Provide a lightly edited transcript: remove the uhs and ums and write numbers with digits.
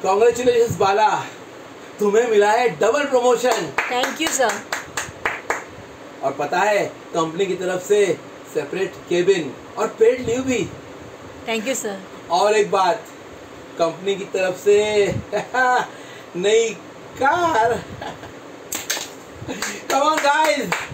Congratulations बाला, तुम्हें मिला है double promotion. Thank you sir. और पता है कंपनी की तरफ से सेपरेट केबिन और पेड लीव भी। Thank you sir. और एक बात, कंपनी की तरफ से नई कार। Come on guys.